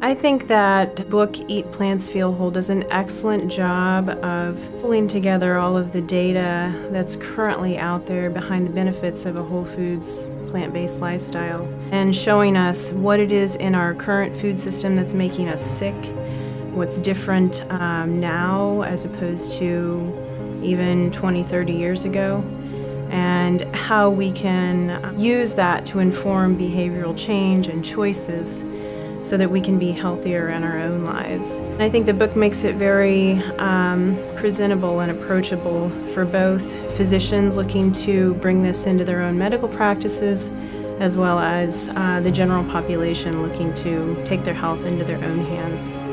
I think that book Eat Plants, Feel Whole does an excellent job of pulling together all of the data that's currently out there behind the benefits of a whole foods, plant-based lifestyle, and showing us what it is in our current food system that's making us sick, what's different now as opposed to even 20, 30 years ago, and how we can use that to inform behavioral change and choices so that we can be healthier in our own lives. And I think the book makes it very presentable and approachable for both physicians looking to bring this into their own medical practices, as well as the general population looking to take their health into their own hands.